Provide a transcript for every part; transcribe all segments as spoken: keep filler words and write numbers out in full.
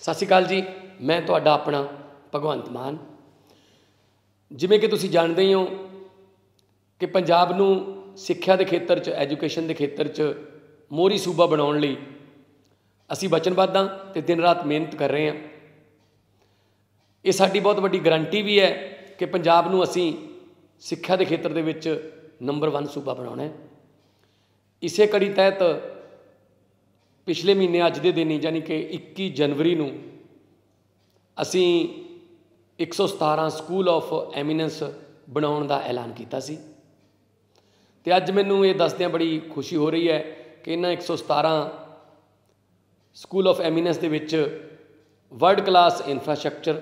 सत श्री अकाल जी, मैं तुहाडा अपना भगवंत मान। जिवें कि तुसीं जाणदे ही हो कि पंजाब नूं सिक्ख्या के खेत्र च एजुकेशन के खेत्र च मोहरी सूबा बनाउण लई असीं वचनबद्ध हां ते दिन रात मेहनत कर रहे हैं। ये साडी बहुत वड्डी गारंटी भी है कि पंजाब नूं असीं सिक्ख्या के खेत्र दे विच नंबर वन सूबा बनाउणा है। इसे कड़ी तहत पिछले महीने अज दे दिन यानी कि इक्की जनवरी नूं असीं एक सौ सतारा स्कूल ऑफ एमीनेंस बनाउण दा ऐलान कीता सी ते अज मैनूं ये दसदियां बड़ी खुशी हो रही है कि इन्हां एक सौ सतारा स्कूल ऑफ एमीनेंस दे विच वर्ल्ड क्लास इंफ्रास्ट्रक्चर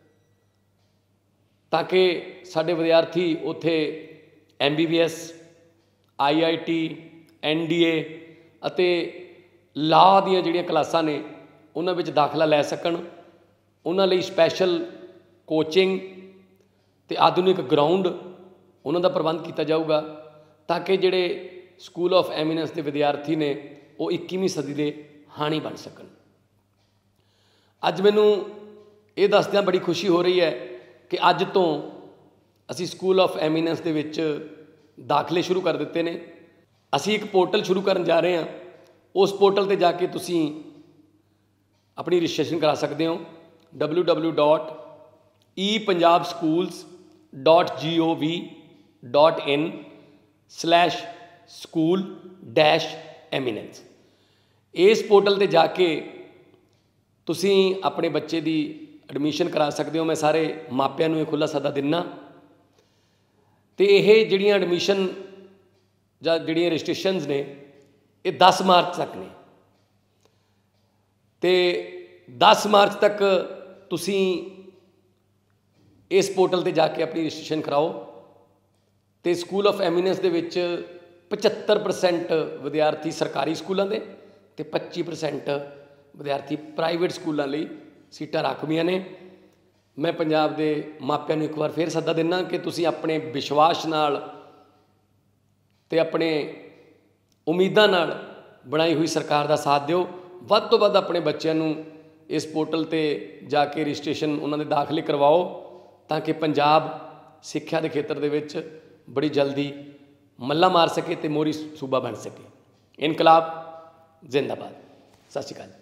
ताकि साडे विद्यार्थी उत्थे M B B S I I T N D A अते ला दीयां जिहड़ियां क्लासां ने उन्हां विच दाखला लै सकण। उन्हां लई स्पैशल कोचिंग ते आधुनिक ग्राउंड उन्हां दा प्रबंध किया जाऊगा ताकि जिहड़े स्कूल ऑफ एमीनेंस के विद्यार्थी ने वो इक्कीवीं सदी के हाणी बन सकन। अज मैनूं ये दसदियां बड़ी खुशी हो रही है कि अज तो असी स्कूल ऑफ एमीनेंस के विच दाखले शुरू कर दिते ने। असी एक पोर्टल शुरू करन जा रहे हैं। उस पोर्टल पर जाके तुसी अपनी रजिस्ट्रेशन करा सकते हो W W dot E Punjab schools dot G O V dot in slash school dash eminence. इस पोर्टल पर जाके तुसी अपने बच्चे की एडमिशन करा सकते हो। मैं सारे मापियां नूं खुला सदा दिना तो ये जिहड़ियां एडमिशन जां जिहड़ियां रजिस्ट्रेशनस ने ये दस मार्च तक ने ते दस मार्च तक तुसी इस पोर्टल पर जाके अपनी रजिस्ट्रेशन कराओ तो स्कूल ऑफ एमीनेंस दे विच पचहत्तर परसेंट विद्यार्थी सरकारी स्कूलों के ते पच्ची परसेंट विद्यार्थी प्राइवेट स्कूलों लई सीटां राखवियां ने। मैं पंजाब के मापियां नूं एक बार फिर सदा दिना कि तुसी अपने विश्वास नाल ते अपने उम्मीदां नाल बनाई हुई सरकार का साथ दिओ। वध तो वध अपने बच्चों नूं इस पोर्टल ते जाके रजिस्ट्रेशन उन्होंने दाखले करवाओ ताकि पंजाब सिक्ख्या के खेत्र दे विच बड़ी जल्दी मल्ला मार सके ते मोहरी सूबा बन सके। इनकलाब जिंदाबाद। सत श्री अकाल।